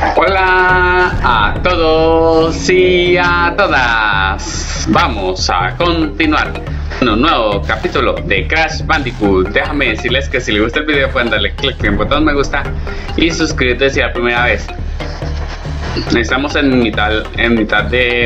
Hola a todos y a todas. Vamos a continuar con un nuevo capítulo de Crash Bandicoot. Déjame decirles que si les gusta el video pueden darle click en el botón me gusta y suscribirte si es la primera vez. Estamos en mitad de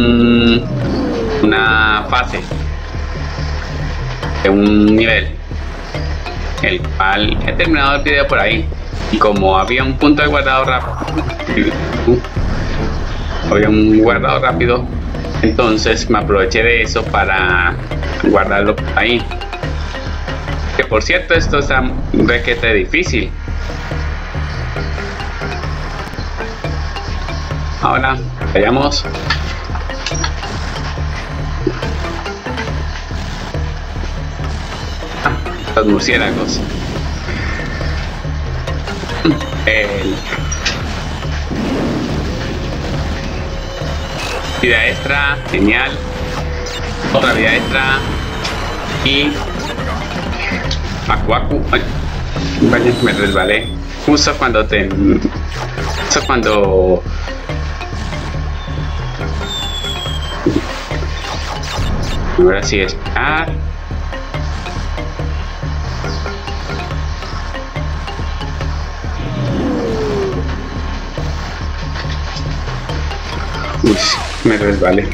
una fase de un nivel, el cual he terminado el video por ahí. Y como había un punto de guardado rápido, entonces me aproveché de eso para guardarlo ahí. Que por cierto, esto está requete difícil. Ahora vayamos. Los murciélagos. Vida extra, genial. Otra vida extra. Y Aku. Ay, vaya, me resbalé. Justo cuando ahora sí, esperar. Uy, me resbalé.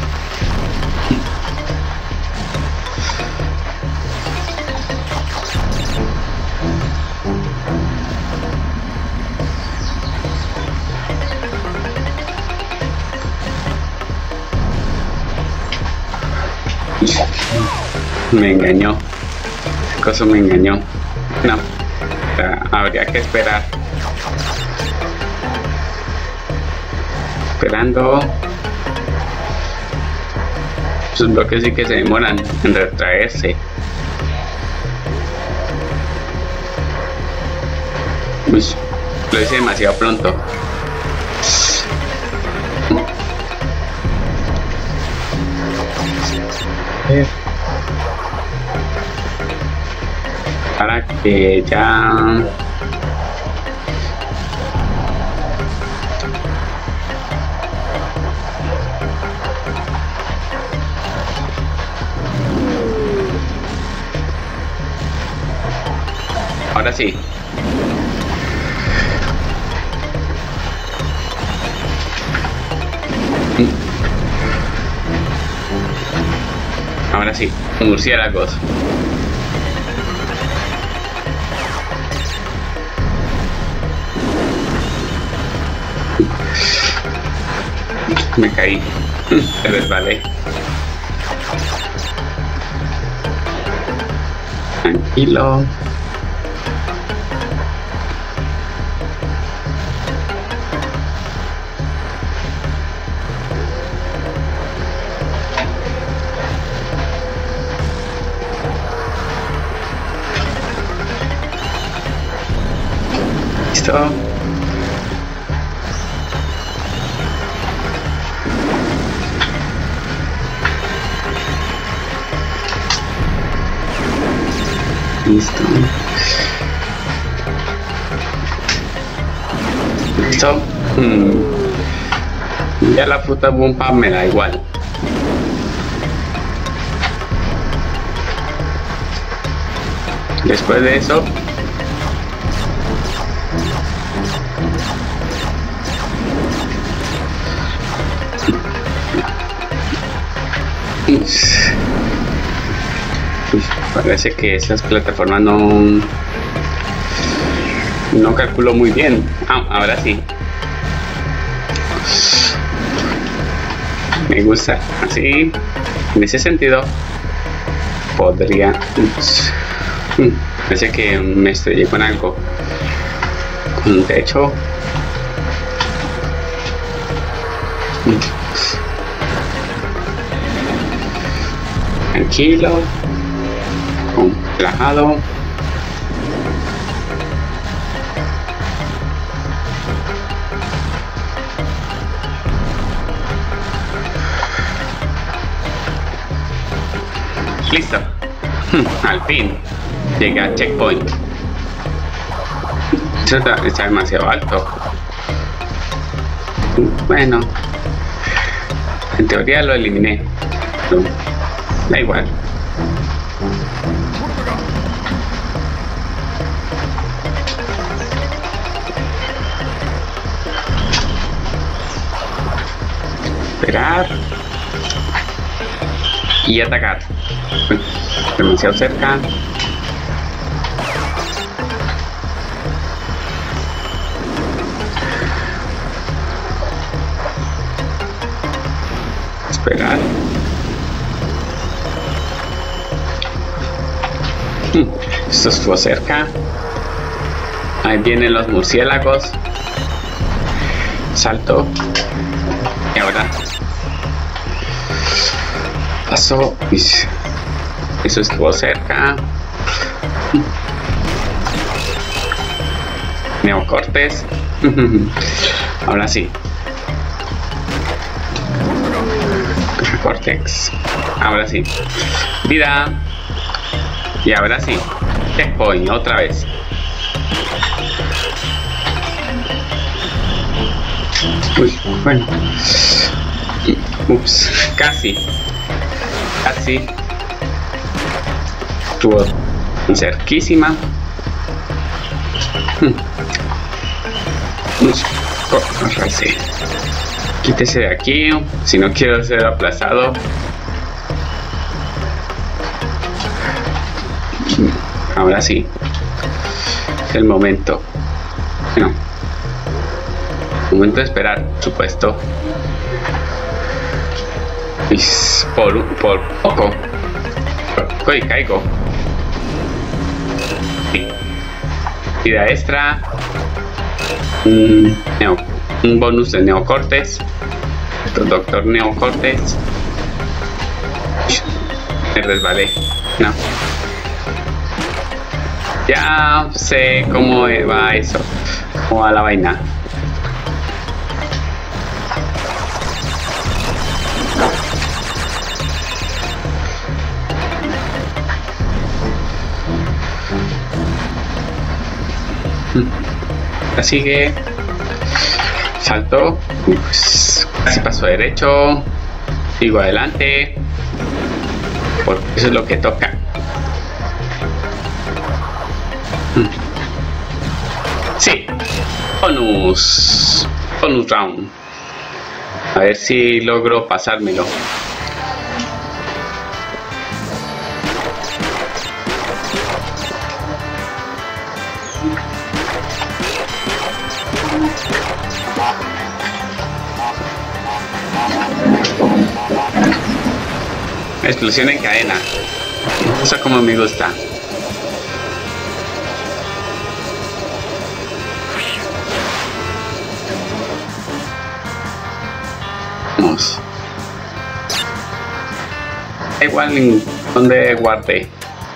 Me engañó. ¿Qué cosa me engañó? No, habría que esperar. Esperando. Esos bloques sí que se demoran en retraerse. Uy, lo hice demasiado pronto. Para que ya ahora sí. Ahora sí, murciélagos. Me caí. Se resbalé. Tranquilo. Listo. Listo. Listo. Ya la fruta bomba me da igual. Después de eso parece que esas plataformas no calculo muy bien. Ahora sí. Me gusta. Así, en ese sentido, podría. Parece que me estrellé con algo. Con un techo. Tranquilo. Relajado. Listo. Al fin llegué a checkpoint. Esto está demasiado alto. Bueno, en teoría lo eliminé, pero da igual. Esperar y atacar. Demasiado cerca. Esperar. Esto estuvo cerca. Ahí vienen los murciélagos. Salto. Y ahora pasó. Eso estuvo cerca. Neocortes. Ahora sí. Cortex. Ahora sí. Vida. Y ahora sí. Checkpoint otra vez. Uy, bueno. Ups, casi. Casi. Estuvo cerquísima. Ahora sí. Quítese de aquí, si no quiero ser aplazado. Ahora sí. Es el momento. Bueno. Momento de esperar, por supuesto. Por poco. Y caigo. Sí. Vida extra. Un bonus de Neocortes. Doctor Neocortes. Me resbalé. No. Ya sé cómo va eso. Cómo va la vaina. Así que salto, casi paso derecho, sigo adelante, porque eso es lo que toca. Sí, bonus round. A ver si logro pasármelo. Explosión en cadena. Eso como me gusta. Vamos. Da igual en donde guardé.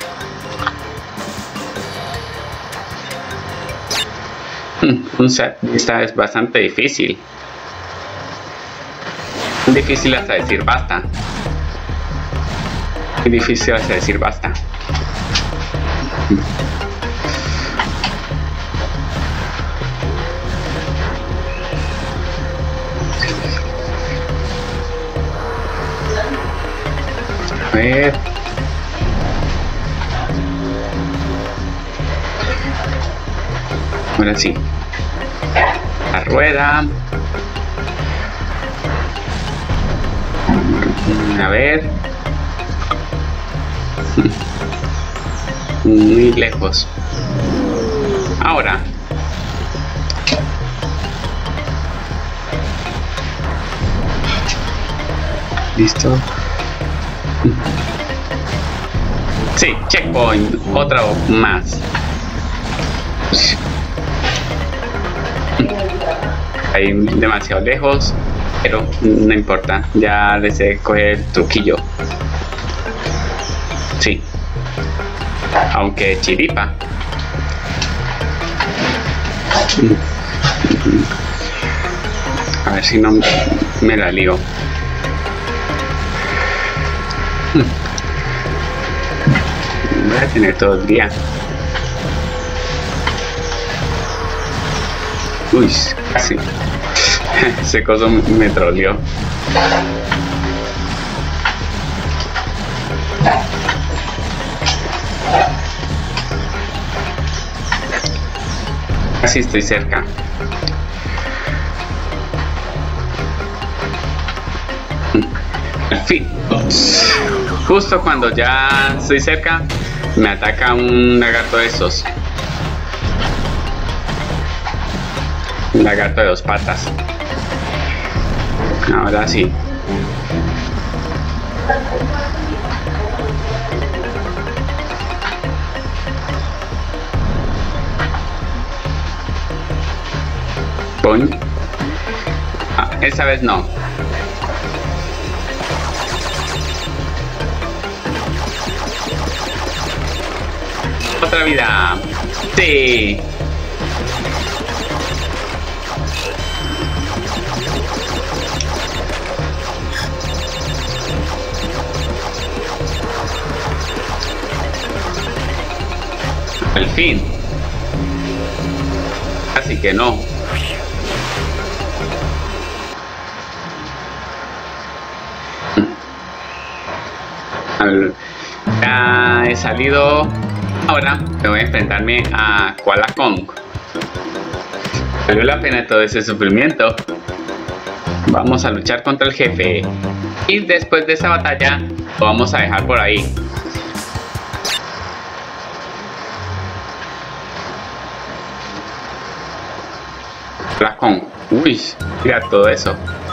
Un set esta es bastante difícil. Difícil hasta decir basta. Muy difícil hasta decir basta. A ver. Ahora sí. La rueda. A ver. Muy lejos. Ahora. Listo. Sí, checkpoint. Otra más. Ahí demasiado lejos. Pero no importa. Ya les he cogido el truquillo. Sí. Aunque chiripa. A ver si no me la lío. Voy a tener todo el día. Uy, casi. Ese coso me troleó. Casi estoy cerca. Al fin. Justo cuando ya estoy cerca, me ataca un lagarto de esos. Un lagarto de 2 patas. Ahora sí. Boing. Ah, esta vez no. Otra vida. Sí. Al fin. Así que no. Ya he salido. Ahora me voy a enfrentarme a Koala Kong. Valió la pena todo ese sufrimiento. Vamos a luchar contra el jefe. Y después de esa batalla, lo vamos a dejar por ahí. Koala Kong. Uy, mira todo eso.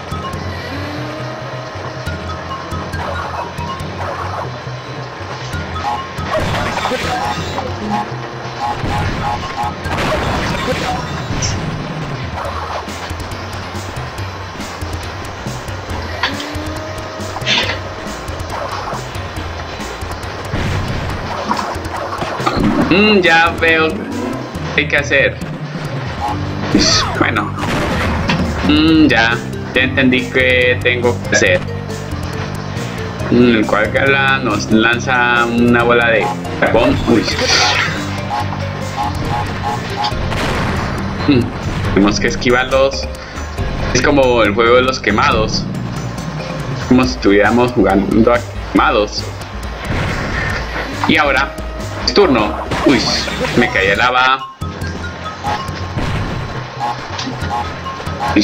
Ya veo qué hay que hacer. Bueno, ya entendí qué tengo que hacer. El Koala nos lanza una bola de carbón. Uy. Tenemos que esquivarlos. Es como el juego de los quemados. Como si estuviéramos jugando a quemados. Y ahora, es turno. Uy, me caí el lava. Uy,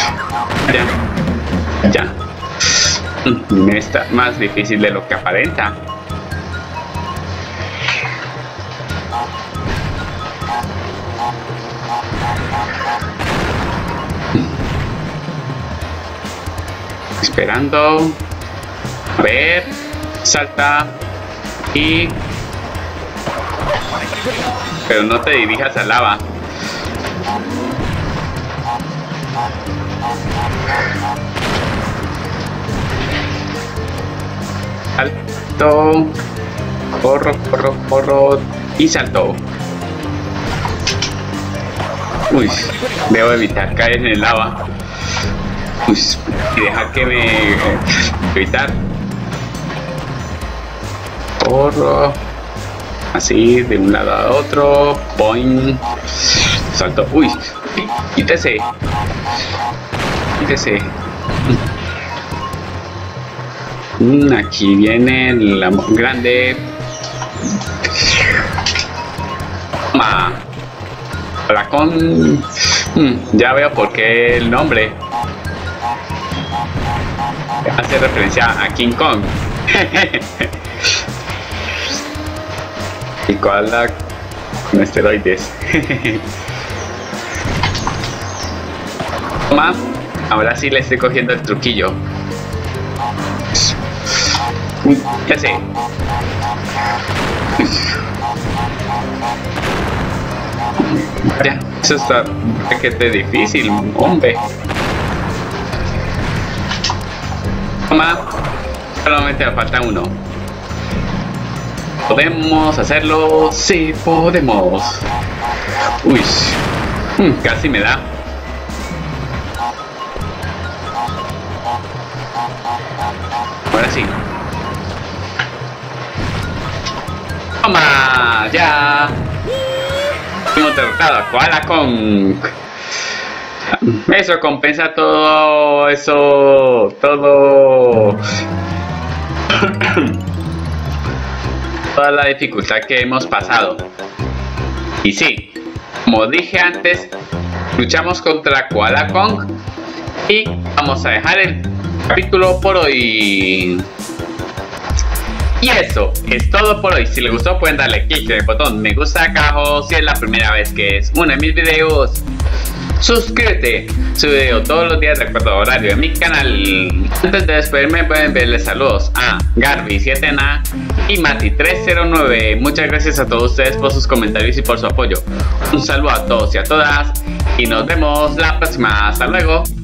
ya. Está más difícil de lo que aparenta. Esperando. A ver. Salta. Y... pero no te dirijas al lava. Salto. Corro. Y salto. Uy, debo evitar caer en el lava. Uy, y dejar que me... evitar. Corro. Así, de un lado a otro. Boing. Salto. Uy, quítese. Aquí viene la grande. Toma. Hola con... ya veo por qué el nombre hace referencia a King Kong. Y Koala con esteroides. Toma. Ahora sí le estoy cogiendo el truquillo. Ya sé. Ya, eso está requete difícil, hombre. Toma. Solamente me falta uno. ¿Podemos hacerlo? Sí, podemos. Uy, casi me da. Ahora sí. ¡Toma! ¡Ya! Hemos derrotado a Koala Kong. Eso compensa todo eso, todo toda la dificultad que hemos pasado. Y sí, como dije antes, luchamos contra Koala Kong y vamos a dejar el capítulo por hoy. Y eso es todo por hoy. Si les gustó pueden darle clic en el botón me gusta acá abajo si es la primera vez que es uno de mis videos. Suscríbete, subo video todos los días de acuerdo a horario de mi canal. Antes de despedirme pueden enviarle saludos a Garby7na y Mati309. Muchas gracias a todos ustedes por sus comentarios y por su apoyo. Un saludo a todos y a todas y nos vemos la próxima. Hasta luego.